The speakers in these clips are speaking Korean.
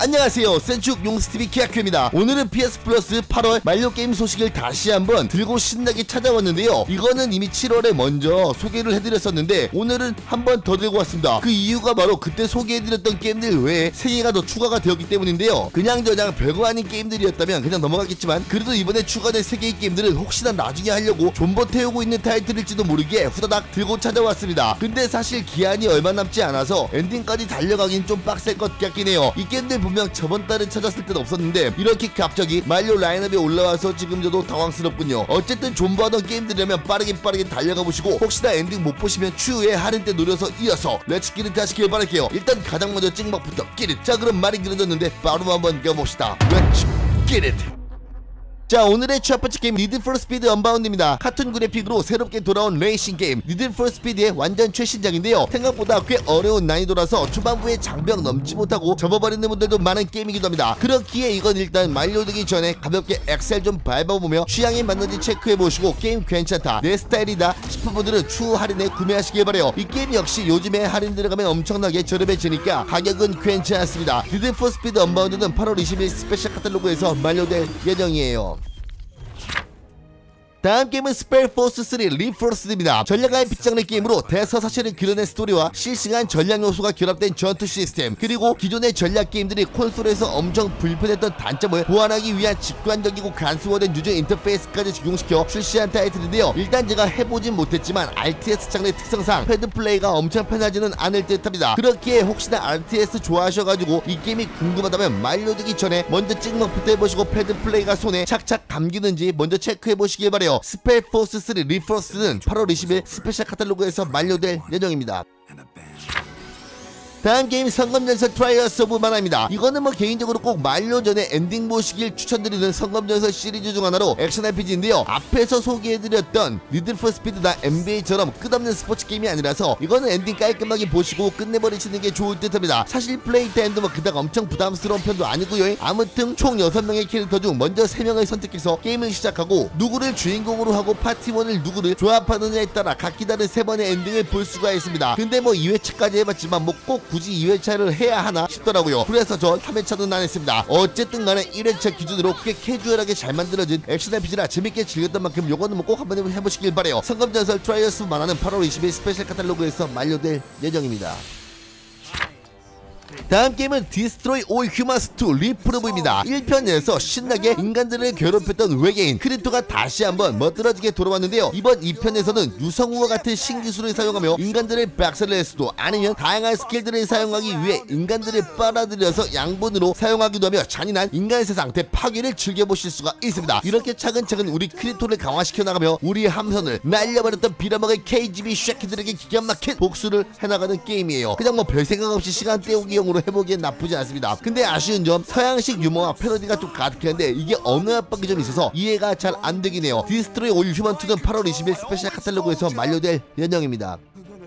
안녕하세요, 센축 용스TV 키아큐입니다. 오늘은 PS 플러스 8월 만료 게임 소식을 다시 한번 들고 신나게 찾아왔는데요. 이거는 이미 7월에 먼저 소개를 해드렸었는데 오늘은 한 번 더 들고 왔습니다. 그 이유가 바로 그때 소개해드렸던 게임들 외에 3개가 더 추가가 되었기 때문인데요. 그냥저냥 별거 아닌 게임들이었다면 그냥 넘어갔겠지만 그래도 이번에 추가된 3개의 게임들은 혹시나 나중에 하려고 존버 태우고 있는 타이틀일지도 모르게 후다닥 들고 찾아왔습니다. 근데 사실 기한이 얼마 남지 않아서 엔딩까지 달려가긴 좀 빡셀 것 같긴 해요. 이 게임들 분명 저번 달에 찾았을 때는 없었는데 이렇게 갑자기 만료 라인업에 올라와서 지금 저도 당황스럽군요. 어쨌든 존버하던 게임들이라면 빠르게 달려가 보시고 혹시나 엔딩 못 보시면 추후에 할인 때 노려서 이어서 렛츠 기릿 하시길 바랄게요. 일단 가장 먼저 찍먹부터 기릿. 자, 그럼 말이 길어졌는데 바로 한번 가봅시다. 렛츠 기릿. 자, 오늘의 첫 번째 게임 니드 포 스피드 언바운드입니다. 카툰 그래픽으로 새롭게 돌아온 레이싱 게임 니드 포 스피드의 완전 최신작인데요. 생각보다 꽤 어려운 난이도라서 초반부에 장벽 넘지 못하고 접어버리는 분들도 많은 게임이기도 합니다. 그렇기에 이건 일단 만료되기 전에 가볍게 엑셀 좀 밟아보며 취향에 맞는지 체크해보시고 게임 괜찮다, 내 스타일이다 싶은 분들은 추후 할인에 구매하시길 바래요. 이 게임 역시 요즘에 할인 들어가면 엄청나게 저렴해지니까 가격은 괜찮습니다. 니드 포 스피드 언바운드는 8월 20일 스페셜 카탈로그에서 만료될 예정이에요. 다음 게임은 스펠포스 3 리포스드입니다. 전략과의 빗장내 게임으로 대서사실을 그려낸 스토리와 실시간 전략 요소가 결합된 전투 시스템, 그리고 기존의 전략 게임들이 콘솔에서 엄청 불편했던 단점을 보완하기 위한 직관적이고 간소화된 유저 인터페이스까지 적용시켜 출시한 타이틀인데요. 일단 제가 해보진 못했지만 RTS 장르 특성상 패드 플레이가 엄청 편하지는 않을 듯합니다. 그렇기에 혹시나 RTS 좋아하셔가지고 이 게임이 궁금하다면 만료되기 전에 먼저 찍먹부터 해보시고 패드 플레이가 손에 착착 감기는지 먼저 체크해보시길 바래요. 스펠포스 3 리포스드는 8월 20일 스페셜 카탈로그에서 만료될 예정입니다. 다음 게임 성검전설 트라이얼스 오브 마나입니다. 이거는 뭐 개인적으로 꼭 만료 전에 엔딩 보시길 추천드리는 성검전설 시리즈 중 하나로 액션 RPG인데요. 앞에서 소개해드렸던 니드 포 스피드나 NBA처럼 끝없는 스포츠 게임이 아니라서 이거는 엔딩 깔끔하게 보시고 끝내버리시는 게 좋을 듯합니다. 사실 플레이 타임도 뭐 그닥 엄청 부담스러운 편도 아니고요. 아무튼 총 6명의 캐릭터 중 먼저 3명을 선택해서 게임을 시작하고 누구를 주인공으로 하고 파티원을 누구를 조합하느냐에 따라 각기 다른 3번의 엔딩을 볼 수가 있습니다. 근데 뭐 2회차까지 해봤지만 뭐 꼭 굳이 2회차를 해야 하나 싶더라고요. 그래서 저 3회차는 안 했습니다. 어쨌든 간에 1회차 기준으로 꽤 캐주얼하게 잘 만들어진 액션 RPG라 재밌게 즐겼던 만큼 요거는 뭐 꼭 한번 해보시길 바래요. 성검전설 트라이얼스 만화는 8월 20일 스페셜 카탈로그에서 만료될 예정입니다. 다음 게임은 디스트로이 올 휴먼스 2 리프루브입니다. 1편에서 신나게 인간들을 괴롭혔던 외계인 크리토가 다시 한번 멋들어지게 돌아왔는데요. 이번 2편에서는 유성우와 같은 신기술을 사용하며 인간들을 박살낼 수도, 아니면 다양한 스킬들을 사용하기 위해 인간들을 빨아들여서 양분으로 사용하기도 하며 잔인한 인간 세상 대파괴를 즐겨보실 수가 있습니다. 이렇게 차근차근 우리 크리토를 강화시켜 나가며 우리의 함선을 날려버렸던 빌어먹을 KGB 쉐키들에게 기가 막힌 복수를 해나가는 게임이에요. 그냥 뭐 별 생각 없이 시간 때우기용으로 해보기엔 나쁘지 않습니다. 근데 아쉬운 점 서양식 유머와 패러디가 좀 가득한데 이게 언어 압박이 좀 있어서 이해가 잘 안되긴 해요. 디스트로이 올 휴먼2는 8월 20일 스페셜 카탈로그에서 만료될 예정입니다.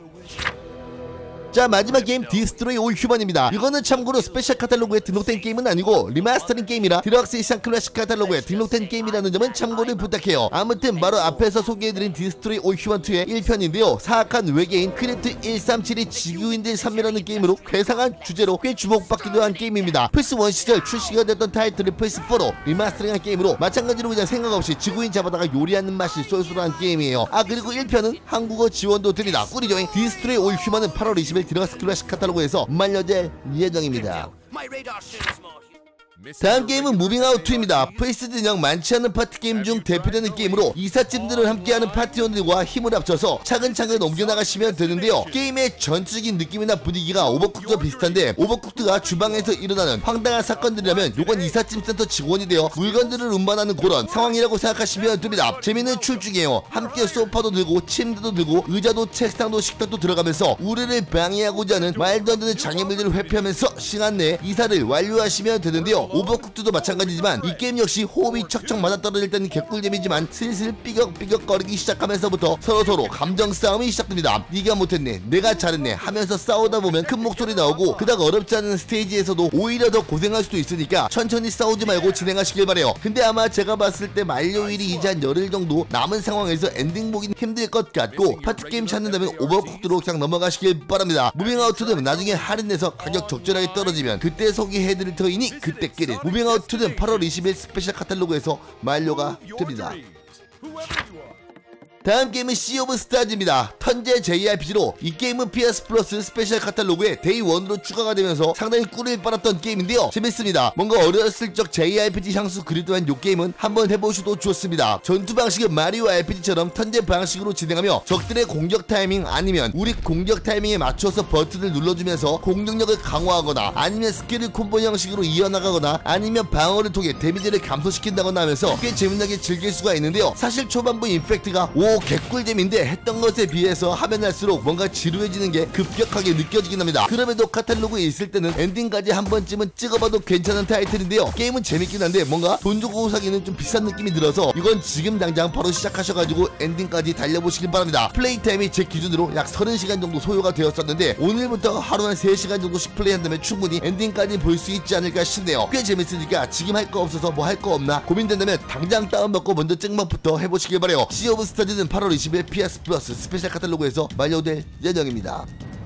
자, 마지막 게임 디스트로이 올 휴먼입니다. 이거는 참고로 스페셜 카탈로그에 등록된 게임은 아니고 리마스터링 게임이라 디럭스 이상 클래식 카탈로그에 등록된 게임이라는 점은 참고를 부탁해요. 아무튼 바로 앞에서 소개해드린 디스트로이 올 휴먼2의 1편인데요 사악한 외계인 크리트 137이 지구인들 섬멸하는 게임으로 괴상한 주제로 꽤 주목받기도 한 게임입니다. 플스1 시절 출시가 됐던 타이틀을 플스4로 리마스터링한 게임으로 마찬가지로 그냥 생각 없이 지구인 잡아다가 요리하는 맛이 쏠쏠한 게임이에요. 아, 그리고 1편은 한국어 지원도 드립니다. 꿀이죠. 디스트로이 올 휴먼은 8월 20일 디럭스 클래식 카탈로그에서 만료될 예정입니다. 다음 게임은 무빙아웃 2입니다. 플스진영 많지 않은 파티게임 중 대표되는 게임으로 이삿짐들을 함께하는 파티원들과 힘을 합쳐서 차근차근 옮겨나가시면 되는데요. 게임의 전체적인 느낌이나 분위기가 오버쿡드와 비슷한데 오버쿡드가 주방에서 일어나는 황당한 사건들이라면 요건 이삿짐 센터 직원이 되어 물건들을 운반하는 그런 상황이라고 생각하시면 됩니다. 재미는 출중이에요. 함께 소파도 들고 침대도 들고 의자도 책상도 식탁도 들어가면서 우리를 방해하고자 하는 말도 안 되는 장애물들을 회피하면서 시간 내에 이사를 완료하시면 되는데요. 오버쿡드도 마찬가지지만 이 게임 역시 호흡이 척척 맞아떨어질 때는 개꿀잼이지만 슬슬 삐걱삐걱거리기 시작하면서부터 서로서로 감정 싸움이 시작됩니다. 네가 못했네, 내가 잘했네 하면서 싸우다 보면 큰 목소리 나오고 그닥 어렵지 않은 스테이지에서도 오히려 더 고생할 수도 있으니까 천천히 싸우지 말고 진행하시길 바래요. 근데 아마 제가 봤을 때 만료일이 이제 한 열흘 정도 남은 상황에서 엔딩 보긴 힘들 것 같고 파티게임 찾는다면 오버쿡드로 그냥 넘어가시길 바랍니다. 무빙아웃2는 나중에 할인해서 가격 적절하게 떨어지면 그때 소개해드릴 터이니 그때 끼리. 무빙아웃2는 8월 20일 스페셜 카탈로그에서 만료가 됩니다. 다음 게임은 시 오브 스타즈입니다. 턴제 JRPG로 이 게임은 PS 플러스 스페셜 카탈로그에 데이1으로 추가가 되면서 상당히 꿀을 빨았던 게임인데요. 재밌습니다. 뭔가 어렸을 적 JRPG 향수 그리드한 이 게임은 한번 해보셔도 좋습니다. 전투 방식은 마리오 RPG처럼 턴제 방식으로 진행하며 적들의 공격 타이밍 아니면 우리 공격 타이밍에 맞춰서 버튼을 눌러주면서 공격력을 강화하거나 아니면 스킬을 콤보 형식으로 이어나가거나 아니면 방어를 통해 데미지를 감소시킨다거나 하면서 꽤 재미나게 즐길 수가 있는데요. 사실 초반부 임팩트가 개꿀잼인데 했던 것에 비해서 하면 할수록 뭔가 지루해지는 게 급격하게 느껴지긴 합니다. 그럼에도 카탈로그에 있을 때는 엔딩까지 한 번쯤은 찍어봐도 괜찮은 타이틀인데요. 게임은 재밌긴 한데 뭔가 돈 주고 사기는 좀 비싼 느낌이 들어서 이건 지금 당장 바로 시작하셔가지고 엔딩까지 달려보시길 바랍니다. 플레이 타임이 제 기준으로 약 30시간 정도 소요가 되었었는데 오늘부터 하루 한 3시간 정도씩 플레이한다면 충분히 엔딩까지 볼 수 있지 않을까 싶네요. 꽤 재밌으니까 지금 할 거 없어서 뭐 할 거 없나 고민된다면 당장 다운받고 먼저 찍먹부터 해보시길 바래요. 시 오브 스타즈는 8월 20일 PS 플러스 스페셜 카탈로그에서 만료될 예정입니다.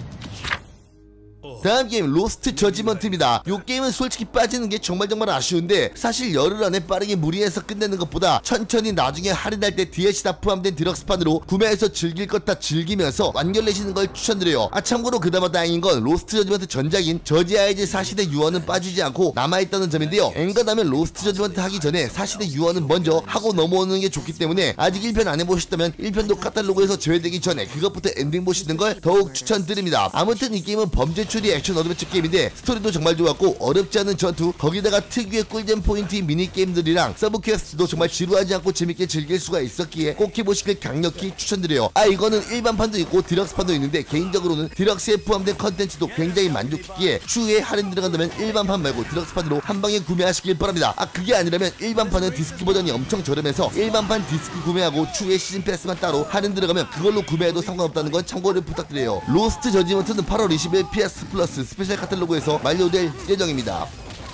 다음 게임 로스트 저지먼트입니다. 이 게임은 솔직히 빠지는 게 정말 아쉬운데 사실 열흘 안에 빠르게 무리해서 끝내는 것보다 천천히 나중에 할인할 때 DLC 다 포함된 디럭스판으로 구매해서 즐길 것 다 즐기면서 완결내시는 걸 추천드려요. 참고로 그나마 다행인 건 로스트 저지먼트 전작인 저지 아이즈 사시대 유언은 빠지지 않고 남아있다는 점인데요. 엔간하면 로스트 저지먼트 하기 전에 사시대 유언은 먼저 하고 넘어오는 게 좋기 때문에 아직 1편 안 해보셨다면 1편도 카탈로그에서 제외되기 전에 그것부터 엔딩 보시는 걸 더욱 추천드립니다. 아무튼 이 게임은 범죄 추리 액션 어드벤처 게임인데 스토리도 정말 좋았고 어렵지 않은 전투 거기다가 특유의 꿀잼 포인트인 미니게임들이랑 서브 퀘스트도 정말 지루하지 않고 재밌게 즐길 수가 있었기에 꼭 해보시길 강력히 추천드려요. 이거는 일반판도 있고 디럭스판도 있는데 개인적으로는 디럭스에 포함된 컨텐츠도 굉장히 만족했기에 추후에 할인 들어간다면 일반판 말고 디럭스판으로 한방에 구매하시길 바랍니다. 그게 아니라면 일반판은 디스크 버전이 엄청 저렴해서 일반판 디스크 구매하고 추후에 시즌 패스만 따로 할인 들어가면 그걸로 구매해도 상관없다는 건 참고를 부탁드려요. 로스트 저지먼트는 8월 20일 PS 플러스 스페셜 카탈로그에서 만료될 예정입니다.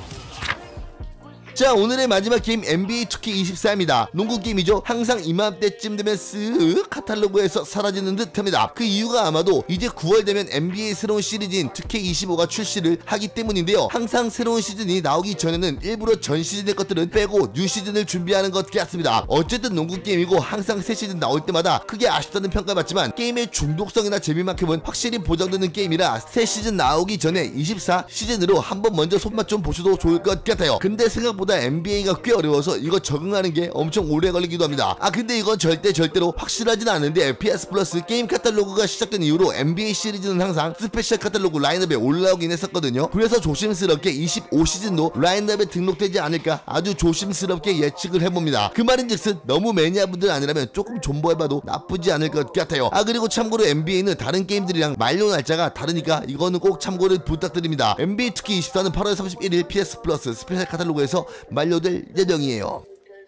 자, 오늘의 마지막 게임 NBA 2K24입니다. 농구 게임이죠. 항상 이맘때쯤 되면 쓱 카탈로그에서 사라지는 듯합니다. 그 이유가 아마도 이제 9월 되면 NBA 새로운 시리즈인 2K25가 출시를 하기 때문인데요. 항상 새로운 시즌이 나오기 전에는 일부러 전 시즌의 것들은 빼고 뉴 시즌을 준비하는 것 같습니다. 어쨌든 농구 게임이고 항상 새 시즌 나올 때마다 크게 아쉽다는 평가를 받지만 게임의 중독성이나 재미만큼은 확실히 보장되는 게임이라 새 시즌 나오기 전에 24 시즌으로 한번 먼저 손맛 좀 보셔도 좋을 것 같아요. 근데 생각보다 NBA가 꽤 어려워서 이거 적응하는 게 엄청 오래 걸리기도 합니다. 근데 이건 절대로 확실하진 않은데 PS 플러스 게임 카탈로그가 시작된 이후로 NBA 시리즈는 항상 스페셜 카탈로그 라인업에 올라오긴 했었거든요. 그래서 조심스럽게 25시즌도 라인업에 등록되지 않을까 아주 조심스럽게 예측을 해봅니다. 그 말인즉슨 너무 매니아분들 아니라면 조금 존버해봐도 나쁘지 않을 것 같아요. 그리고 참고로 NBA는 다른 게임들이랑 만료 날짜가 다르니까 이거는 꼭 참고를 부탁드립니다. NBA 2K24는 8월 31일 PS 플러스 스페셜 카탈로그에서 만료될 예정이에요.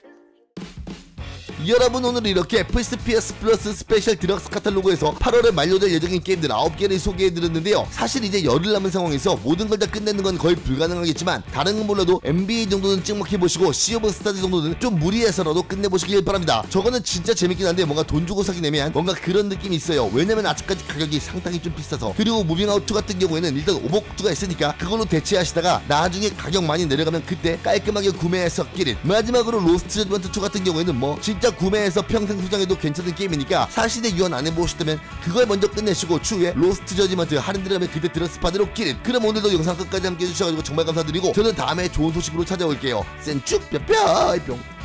여러분, 오늘 이렇게 PS 플러스 스페셜 디럭스 카탈로그에서 8월에 만료될 예정인 게임들 9개를 소개해드렸는데요. 사실 이제 열흘 남은 상황에서 모든 걸 다 끝내는 건 거의 불가능하겠지만 다른 건 몰라도 NBA 정도는 찍먹해보시고 시 오브 스타즈 정도는 좀 무리해서라도 끝내보시길 바랍니다. 저거는 진짜 재밌긴 한데 뭔가 돈 주고 사긴 애매한 뭔가 그런 느낌이 있어요. 왜냐면 아직까지 가격이 상당히 좀 비싸서. 그리고 무빙아웃2 같은 경우에는 일단 오버쿡드가 있으니까 그걸로 대체하시다가 나중에 가격 많이 내려가면 그때 깔끔하게 구매해서 끼릿. 마지막으로 로스트 저지먼트 2 같은 경우에는 뭐 진짜 구매해서 평생 소장해도 괜찮은 게임이니까 사시대 유언 안 해보셨다면 그걸 먼저 끝내시고 추후에 로스트 저지먼트 할인 들어가면 그때 디럭스판으로 끼릿. 그럼 오늘도 영상 끝까지 함께 해주셔가지고 정말 감사드리고 저는 다음에 좋은 소식으로 찾아올게요. 센쭉 뿅뿅.